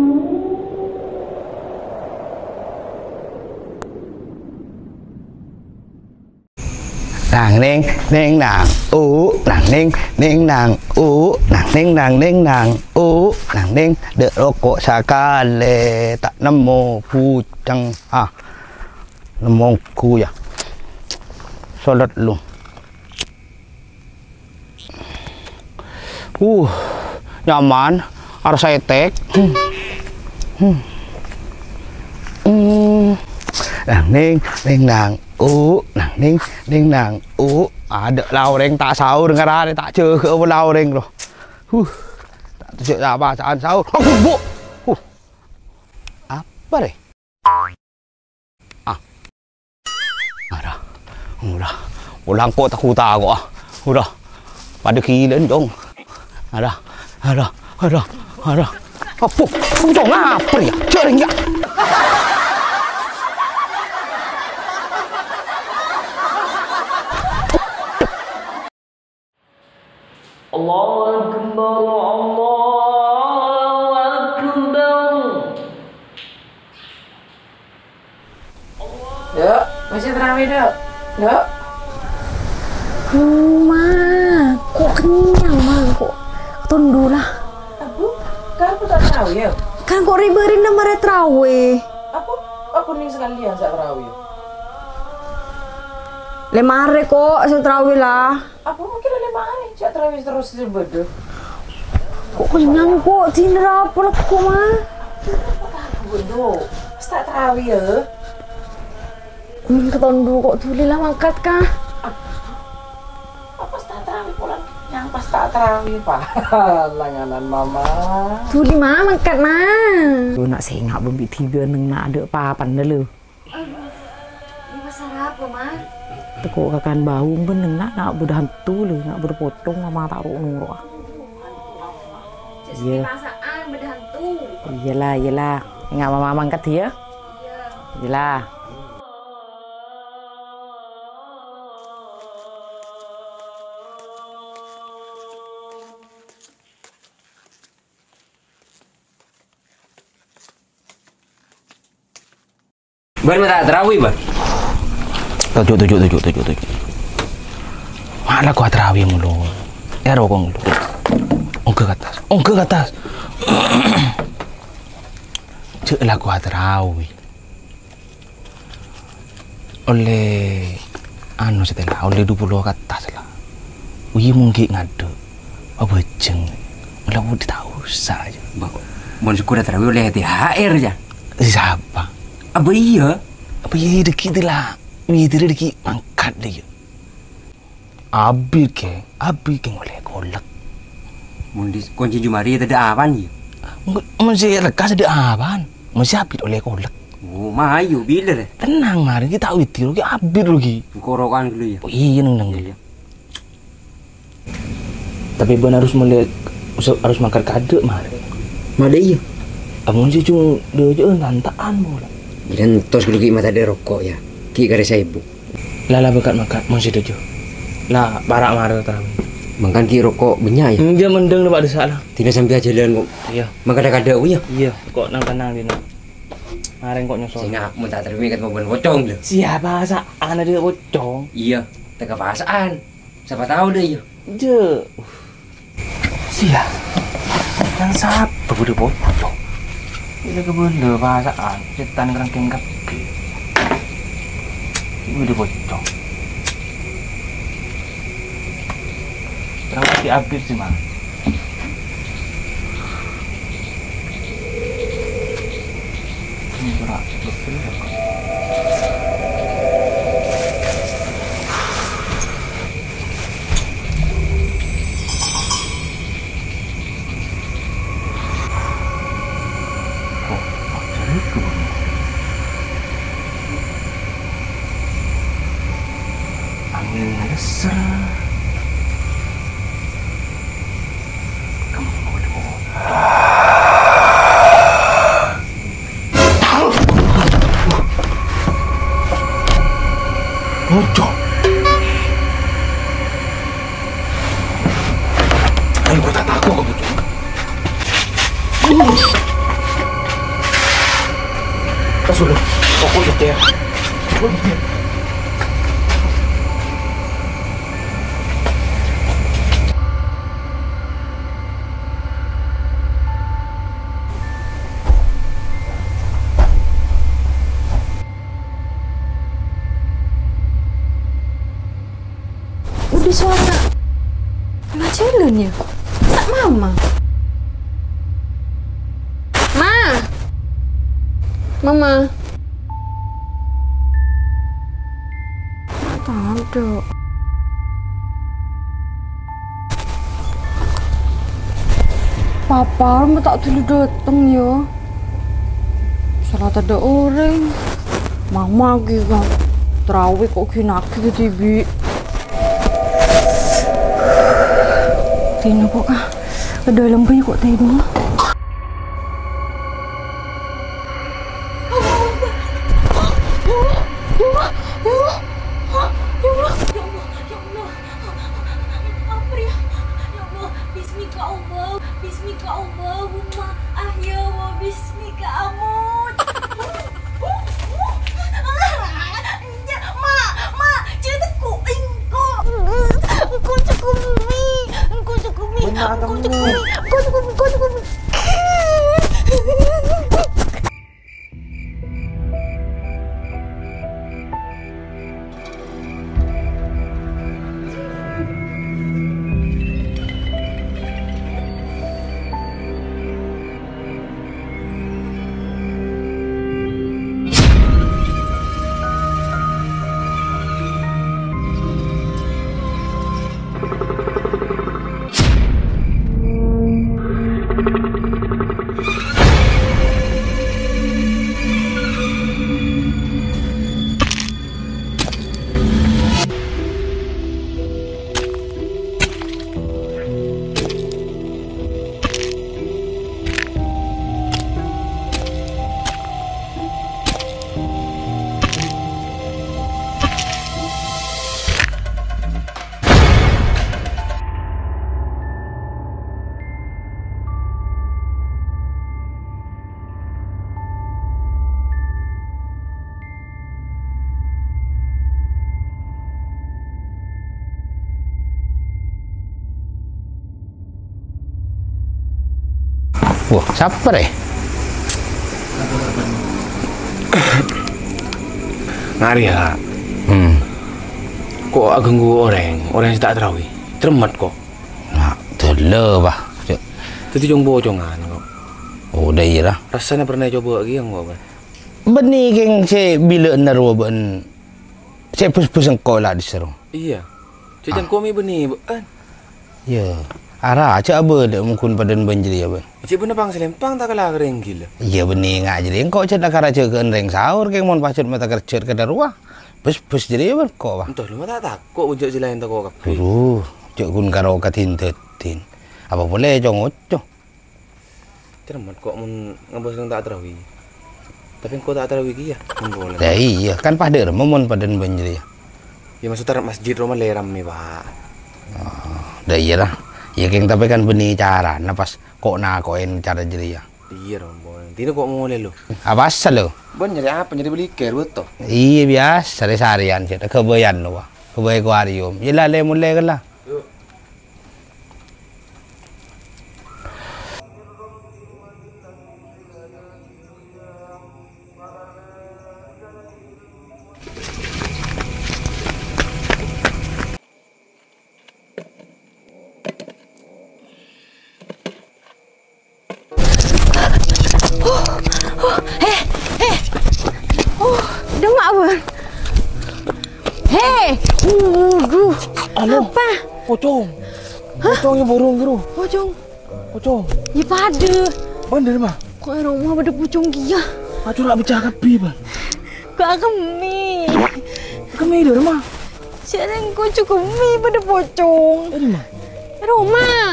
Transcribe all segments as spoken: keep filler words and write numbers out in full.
Nàng neng neng nàng ú nàng neng neng nàng ú nàng neng nàng neng nàng ú nàng neng de rokok sakale tak namo pucang ah namongku ya salat lu uh nyaman harus saya tek hmm. Hmm. Hmm. Nàng neng neng nàng ú nàng neng neng nàng ú ada lau reng tak sahur ngara tak chơi ke lau reng loh huh tak tunjuk dah bacaan sahur oh bu huh apa deh ah ada udah ulang kok tak kuta kok ah udah pada kilen dong ada ada ada ada apa dong apa ya cering ya Allahu Akbar, Allahu Akbar. Dok, masih terawih dok? Dok? Ma, kok kenyang ma, kok tunduk lah. Abu, kan aku tak terawih ya? Kan kok riberin nama terawih. Aku, aku nih sekalian saat terawih. Lemare kok, saya terawih lah. Aku mungkin ada mana, cak terawih terus dibedo. Kok kenyang kok, tidur apa lah kok ma? Aku dok, tak terawih ya? Hmm, ketondu kok tuli lah mangkat kah? Apa tak terawih pulang? Yang pas tak terawih pak, langanan mama. Tuli ma mangkat ma. Lu nak sengak bumbi tiga neng nak ada papan dah lu. Ini pasal apa ma? Tekuk kakan bau pun neng nak nak budak hantu lu, nak budak potong mama tak ruk nurut. Jadi pasaan beda hantu. Iyalah, iyalah. Ingat mama mangkat ya? Iya. Iyalah. Ban mata terawih ban. tujuh tujuh tujuh tujuh tujuh malah gua terawih mulu ya rokok mulu oh ke atas oh ke atas cek lah gua terawih oleh anu setelah oleh dua puluh ke atas lah wih mungkin ngadu apa jeng malah udah tahu saja Bang, bon syukur terawih oleh T H R aja. Siapa? Apa iya? Apa iya dikit lah wih diri dikit angkat dia abis ke abis ke ngoleh kolak Mundi kunci jumari ada apaan ya? Masih lekas ada apaan? Masih abis oleh kolak. Oh, mayu bila deh. Tenang mari kita awiti lagi abis lagi. Korokan dulu ya. Oh, iya neng neng. Iya. Tapi ben harus melihat harus makan kade mari. Made iya. Amun sih cuma dia aja tantaan bola. Dan tos dulu ki mata ada rokok ya. Ki kare saya ibu. Lala bekat makan masih dojo. Lah barak mari terawih. Makan ki rokok banyak ya. Dia mendeng lepas ada salah. Tidak sampai jalan kok. Iya. Makan ada kada ya. Iya. Kok nang tenang dia nak. Mari kok nyosor. Sehingga aku tak terima kat mobil pocong lho. Siapa saan ada pocong? Iya. Teka pasaan. Siapa tahu deh ya. Je. Sia. Yang siapa bude pocong? Ini kebenda pasaan. Setan kerangkeng kaki. Bude pocong. Terang mati abis sih mah. Ini berat betul ya. Kok jadi ke bang? Angin besar. Pocong. Ayo, gue tak takut ke pocong. Ada suara anak jalan ya? Tak mama. Ma. Mama. Tak ada. Papa, rumah tak dulu datang ya. Salah tak ada orang. Mama lagi kan. Terawih kok kinaki ke T V. Tina kok kah? Ada lembu kok tidur. Wah, siapa deh? Ngari ya. Hmm. Kok agak ganggu orang, orang yang tak terawih. Cermat kok. Nah, tele bah. Tadi jong bocongan kok. Oh, dah iya lah. Rasanya pernah coba lagi yang kok. Benih geng saya bila naruh ben. Saya pus-pus engkau lah diseru. Iya. Cuman komi benih, kan? Ya. Arah, cak apa dah mungkin padan banjiri apa? Cik bener bang selempang tak kalah kering gila. Iya benih ngak jadi. Engkau cak nak kara cak ke enreng sahur, keng mon pacut mata kerja ke daruah. Pus-pus jadi apa kau bah? Entah lu tak tak. Kok ujuk silain tak kau kapi. Dulu, cak kun karo katin tetin. Apa boleh jong ojo? Cermat kok mun ngabos nang tak terawih. Tapi kau tak terawih ya? Boleh. Dah iya, kan pader momon padan banjiri. Ya maksudnya masjid rumah leram nih pak. Oh, dah iya lah. Ya keng tapi kan benih cara, napas kok nak koin cara jadi ya. Iya dong, boy. Tino kok mau mulai lo? Apa asal lo? Bon nyari apa? Nyari beli care betul. Iya biasa, sehari-harian sih. Kebayan lo, kebay akuarium. Yelah le mulai kan lah. Hei, uh, Alo, apa? Pocong, pocongnya burung gitu. Pocong, Pocong. ya pada. Bener mah. Kok rumah pada pocong dia? Acu nak bicara kapi bang. Kak kami. Kami di rumah. Sekarang kau cukup mi pada pocong. Di mana? Rumah.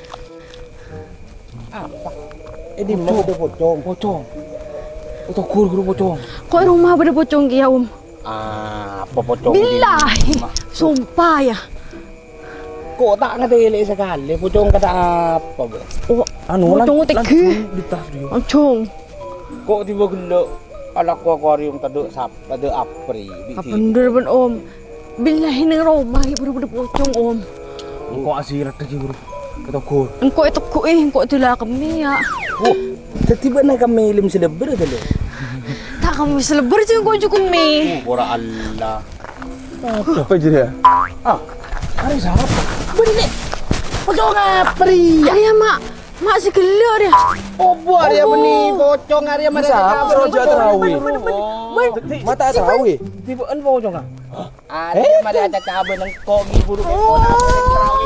Apa? Eh di mana ada pocong? Pocong. Atau kur kur pocong. Kok rumah pada pocong dia om? Ah, apa pocong? Billahi, sumpah ya. Kok tak ngadili sekali pocong kata apa bang? Oh, anu pocong teki. Di tas dia. Pocong. Kok tiba gelo ala akuarium tadi sap tadi apri. Apa bener ben om? Billahi nang rumah ya pada pocong om. Kok asirat aja guru. Kata kur. Engkau itu ku eh, engkau itu lah kami ya. Oh, tiba nak kami lim selebar tadi. Tak kami selebar je engkau cukup mi. Oh, ora Allah. Apa je dia? Ah, Hari siapa? Beri nih. Pocong ngapri. Ayah mak, mak si gelok dia. Oh buat dia beni pocong hari yang mana Siapa Raja Terawih? Mata Terawih. Tiba en pocong ah. Ada yang ada ada cabai nang kok ngibur kok.